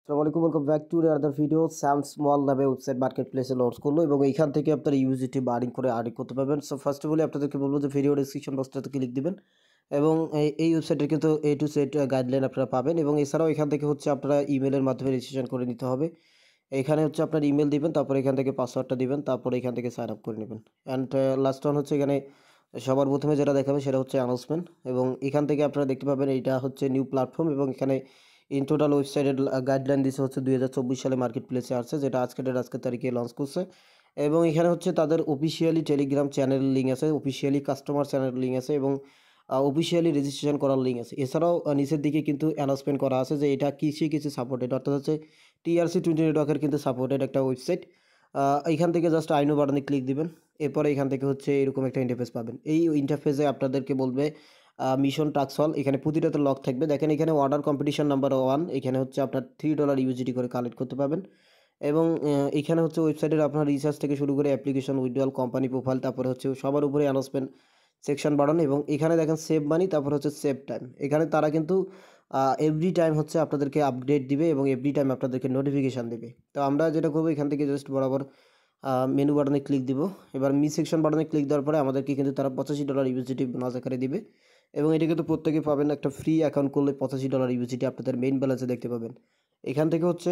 আসসালামু আলাইকুম, welcome back to another video. Sam Small নামে ওয়েবসাইট মার্কেট প্লেসে লঞ্চ করলো এবং এইখান থেকে আপনারা ইউজিটি বার্নিং করে আর্নিং করতে পারবেন। সো ফার্স্ট অফ অল আপনাদেরকে বলবো যে ভিডিও ডেসক্রিপশন বক্সটাতে ক্লিক দিবেন এবং এই ওয়েবসাইটের কিন্তু এ টু সেট গাইডলাইন আপনারা পাবেন এবং এছাড়াও এখান থেকে হচ্ছে আপনারা ইমেলের মাধ্যমে রেজিস্ট্রেশন করে নিতে হবে। এখানে হচ্ছে আপনার ইমেল দিবেন, তারপরে এখান থেকে পাসওয়ার্ডটা দিবেন, তারপরে এখান থেকে সাইন আপ করে নেবেন। অ্যান্ড লাস্ট ওয়ান হচ্ছে এখানে সবার প্রথমে যেটা দেখাবে সেটা হচ্ছে অ্যানাউন্সমেন্ট এবং এখান থেকে আপনারা দেখতে পাবেন এইটা হচ্ছে নিউ প্ল্যাটফর্ম এবং এখানে ইন টোটাল ওয়েবসাইটের গাইডলাইন দিচ্ছে হচ্ছে 2024 সালে মার্কেট প্লেসে আসছে, যেটা আজকের তারিখে লঞ্চ করছে এবং এখানে হচ্ছে তাদের অফিসিয়ালি টেলিগ্রাম চ্যানেল লিঙ্ক আছে, অফিসিয়ালি কাস্টমার চ্যানেল লিঙ্ক আছে এবং অফিসিয়ালি রেজিস্ট্রেশন করার লিঙ্ক আছে। এছাড়াও নিচের দিকে কিন্তু অ্যানাউন্সমেন্ট করা আছে যে এটা কিছু সাপোর্টেড, অর্থাৎ হচ্ছে TRC20 নেটওয়ার্কের কিন্তু সাপোর্টেড একটা ওয়েবসাইট। এইখান থেকে জাস্ট আই নো বাটনে ক্লিক দিবেন, এরপরে এখান থেকে হচ্ছে এরকম একটা ইন্টারফেস পাবেন। এই ইন্টারফেসে আপনাদেরকে বলবে মিশন টাস্ক হল, এখানে প্রতিটাতে লক থাকবে। দেখেন এখানে অর্ডার কম্পিটিশন নাম্বার 1, এখানে হচ্ছে আপনার $3 ইউজিটি করে কালেক্ট করতে পারবেন এবং এখানে হচ্ছে ওয়েবসাইটের আপনার রিসার্চ থেকে শুরু করে অ্যাপ্লিকেশন, উইথড্রয়াল, কোম্পানি প্রোফাইল, তারপরে হচ্ছে সবার উপরে অ্যানাউন্সমেন্ট সেকশন বাড়ানো এবং এখানে দেখেন সেভ মানি, তারপর হচ্ছে সেভ টাইম। এখানে তারা কিন্তু এভরি টাইম হচ্ছে আপনাদেরকে আপডেট দিবে এবং এভরি টাইম আপনাদেরকে নোটিফিকেশান দেবে। তো আমরা যেটা করবো এখান থেকে জাস্ট বরাবর মেনু বাটনে ক্লিক দিব। এবার মি সেকশন বাটনে ক্লিক দেওয়ার পরে আমাদেরকে কিন্তু তারা $85 ইউজিটি বোনাস আকারে দিবে এবং এটা কিন্তু প্রত্যেকে পাবেন। একটা ফ্রি অ্যাকাউন্ট করলে $85 ইউজিটি আপনাদের মেইন ব্যালেন্সে দেখতে পাবেন। এখান থেকে হচ্ছে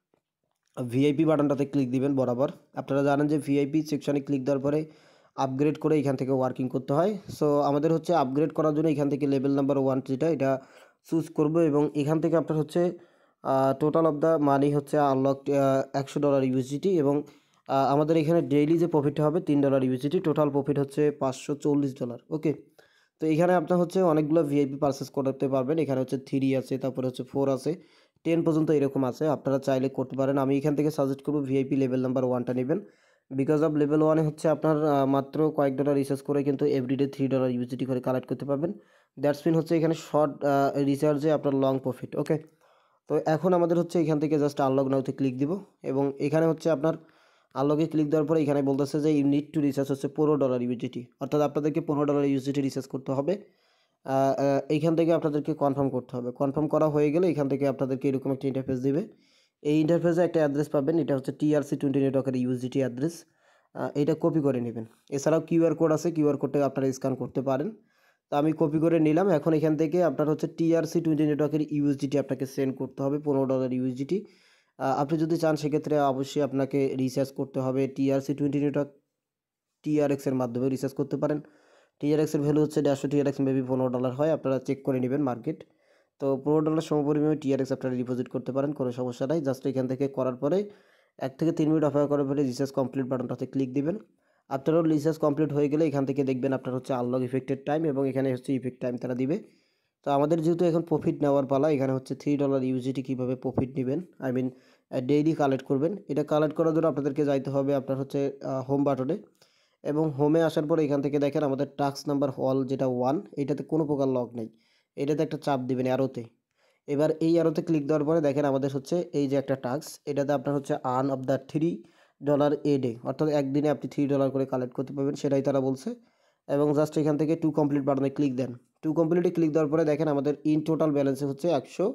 ভিআইপি বাটনটাতে ক্লিক দিবেন বরাবর। আপনারা জানেন যে ভিআইপি সেকশনে ক্লিক দেওয়ার পরে আপগ্রেড করে এখান থেকে ওয়ার্কিং করতে হয়। সো আমাদের হচ্ছে আপগ্রেড করার জন্য এখান থেকে লেভেল নাম্বার 1 যেটা এটা চুজ করব এবং এখান থেকে আপনার হচ্ছে টোটাল অফ দ্য মানি হচ্ছে আনলক $100 ইউএসডিটি এবং আমাদের এখানে ডেইলি যে প্রফিটটা হবে $3 ইউএসডিটি, টোটাল প্রফিট হচ্ছে $540। ওকে, তো এখানে আপনার হচ্ছে অনেকগুলো ভিআইপি পারচেস করতে পারবেন। এখানে হচ্ছে 3 আছে, তারপরে হচ্ছে 4 আছে, 10 পর্যন্ত এরকম আছে, আপনারা চাইলে করতে পারেন। আমি এখান থেকে সাজেস্ট করবো ভিআইপি লেভেল নাম্বার 1টা নেবেন। বিকজ অফ লেভেল 1-এ হচ্ছে আপনার মাত্র কয়েক ডলার রিচার্জ করে কিন্তু এভরিডে $3 ইউজিটি করে কালেক্ট করতে পারবেন। দ্যাটস মিন হচ্ছে এখানে শর্ট রিচার্জে আপনার লং প্রফিট। ওকে, তো এখন আমাদের হচ্ছে এখান থেকে জাস্ট আনলক নাওতে ক্লিক দিব এবং এখানে হচ্ছে আপনার আনলকে ক্লিক দেওয়ার পরে এখানে বলতেছে যে ইউ নিড টু রিচার্জ হচ্ছে $15 ইউজিটি, অর্থাৎ আপনাদেরকে $15 ইউজিটি রিচার্জ করতে হবে। এইখান থেকে আপনাদেরকে কনফার্ম করতে হবে। কনফার্ম করা হয়ে গেলে এখান থেকে আপনাদেরকে এরকম একটা ইন্টারফেস দিবে। এই ইন্টারফেসে একটা অ্যাড্রেস পাবেন, এটা হচ্ছে TRC20 নেটওয়ার্কের ইউজিটি অ্যাড্রেস। এটা কপি করে নেবেন। এছাড়াও কিউআর কোড আছে, কিউআর কোডটা আপনারা স্ক্যান করতে পারেন। তো আমি কপি করে নিলাম। এখন এখান থেকে আপনার হচ্ছে TRC20 নেটওয়ার্কের ইউএসডিটি আপনাকে সেন্ড করতে হবে, $15 ইউএসডিটি। আপনি যদি চান সেক্ষেত্রে অবশ্যই আপনাকে রিচার্জ করতে হবে। TRC20 নেটওয়ার্ক TRX-এর মাধ্যমে রিচার্জ করতে পারেন। TRX-এর ভ্যালু হচ্ছে 150 TRX মেবি $15 হয়, আপনারা চেক করে নেবেন মার্কেট। তো $15 সমপরিমাণে TRX আপনারা ডিপোজিট করতে পারেন, কোনো সমস্যা নাই। জাস্ট এখান থেকে করার পরে 1 থেকে 3 মিনিট অপেক্ষা করার পরে রিচার্জ কমপ্লিট বাটনটাতে ক্লিক দিবেন। আপনারও রিচার্জ কমপ্লিট হয়ে গেলে এখান থেকে দেখবেন আপনার হচ্ছে আনলক ইফেক্টেড টাইম এবং এখানে হচ্ছে ইফেক্ট টাইম তারা দিবে। তো আমাদের যেহেতু এখন প্রফিট নেওয়ার পালা, এখানে হচ্ছে $3 ইউজিটি কীভাবে প্রফিট নেবেন, আই মিন ডেইলি কালেক্ট করবেন। এটা কালেক্ট করার জন্য আপনাদেরকে যাইতে হবে আপনার হচ্ছে হোম বাটনে এবং হোমে আসার পরে এখান থেকে দেখেন আমাদের টাস্ক নাম্বার হল যেটা 1, এটাতে কোনো প্রকার লক নেই। এটাতে একটা চাপ দিবেন অ্যারোতে। এবার এই অ্যারোতে ক্লিক দেওয়ার পরে দেখেন আমাদের হচ্ছে এই যে একটা টাস্ক, এটাতে আপনার হচ্ছে earn of the $3 a day, অর্থাৎ একদিনে আপনি $3 করে কালেক্ট করতে পারবেন, সেটাই তারা বলছে। এবং জাস্ট এখান থেকে টু কমপ্লিট বাটনে ক্লিক দেন। টু কমপ্লিটে ক্লিক দেওয়ার পরে দেখেন আমাদের ইন টোটাল ব্যালেন্সে হচ্ছে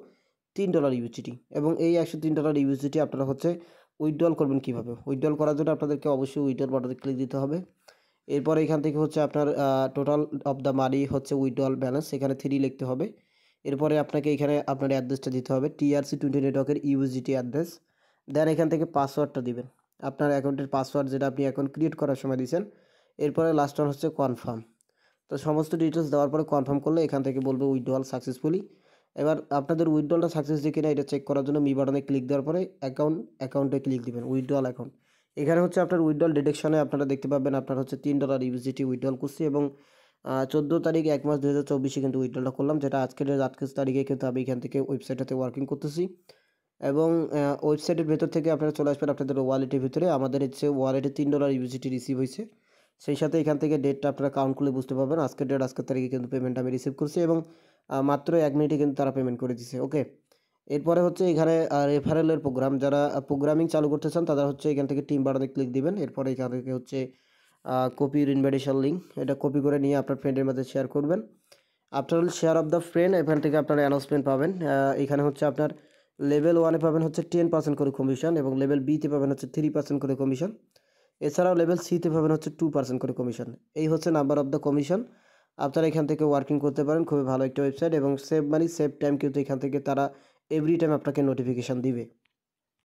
$103 ইউএসডিটি এবং এই $103 ইউএসডিটি আপনারা হচ্ছে উইথড্রল করবেন কীভাবে। উইথড্রল করার জন্য আপনাদেরকে অবশ্যই উইথড্রল বাটনে ক্লিক দিতে হবে। এরপর এখান থেকে হচ্ছে আপনার টোটাল অফ দ্য মানি হচ্ছে উইথড্রল ব্যালেন্স, এখানে 3 লিখতে হবে। এরপরে আপনাকে এখানে আপনার অ্যাড্রেসটা দিতে হবে, TRC20 নেটওয়ার্কের ইউএসডিটি অ্যাড্রেস। দেন এখান থেকে পাসওয়ার্ডটা দিবেন, আপনার অ্যাকাউন্টের পাসওয়ার্ড যেটা আপনি অ্যাকাউন্ট ক্রিয়েট করার সময় দিয়েছেন। এরপরে লাস্ট ওয়ান হচ্ছে কনফার্ম। তো সমস্ত ডিটেলস দেওয়ার পরে কনফার্ম করলে এখান থেকে বলবে উইথড্রল সাকসেসফুলি। এবার আপনাদের উইথড্রলটা সাকসেস দিয়ে কিনা এটা চেক করার জন্য মি বাটনে ক্লিক দেওয়ার পরে অ্যাকাউন্টে ক্লিক দিবেন, উইথড্রল অ্যাকাউন্ট। এখানে হচ্ছে আপনার উইথড্রল ডিডাকশনে আপনারা দেখতে পাবেন আপনার হচ্ছে $3 ইউএসডিটি উইথড্রল করছি এবং 14 তারিখ 1 মাস 2024-এ কিন্তু উইথড্রলটা করলাম, যেটা আজকের তারিখে কিন্তু আমি এখান থেকে ওয়েবসাইটটাতে ওয়ার্কিং করতেছি এবং ওয়েবসাইটের ভেতর থেকে আপনারা চলে আসবেন আপনাদের ওয়ালেটের ভিতরে। আমাদের হচ্ছে ওয়ালেটে $3 ইউএসডিটি রিসিভ হয়েছে, সেই সাথে এখান থেকে ডেটটা আপনারা কাউন্ট করলে বুঝতে পারবেন আজকের ডেট, আজকের তারিখে কিন্তু পেমেন্ট আমি রিসিভ করছি এবং মাত্র 1 মিনিটে কিন্তু তারা পেমেন্ট করে দিছে। ওকে, এরপরে হচ্ছে এখানে রেফারেলের প্রোগ্রাম, যারা প্রোগ্রামিং চালু করতে চান তারা হচ্ছে এখান থেকে টিম বাটনে ক্লিক দিবেন। এরপরে এখান থেকে হচ্ছে কপি ইনভাইটেশন লিঙ্ক, এটা কপি করে নিয়ে আপনার ফ্রেন্ডের মধ্যে শেয়ার করবেন। After all share of the friend, এখান থেকে আপনারা অ্যানাউন্সমেন্ট পাবেন। এখানে হচ্ছে আপনার লেভেল 1-এ পাবেন হচ্ছে 10% করে কমিশন এবং লেভেল বিতে পাবেন হচ্ছে 3% করে কমিশন। এছাড়াও লেভেল সিতে পাবেন হচ্ছে 2% করে কমিশন। এই হচ্ছে নাম্বার অফ দ্য কমিশন। আপনারা এখান থেকে ওয়ার্কিং করতে পারেন, খুবই ভালো একটা ওয়েবসাইট এবং সেভ মানি সেভ টাইম, কিন্তু এখান থেকে তারা এভরি টাইম আপনাকে নোটিফিকেশান দিবে।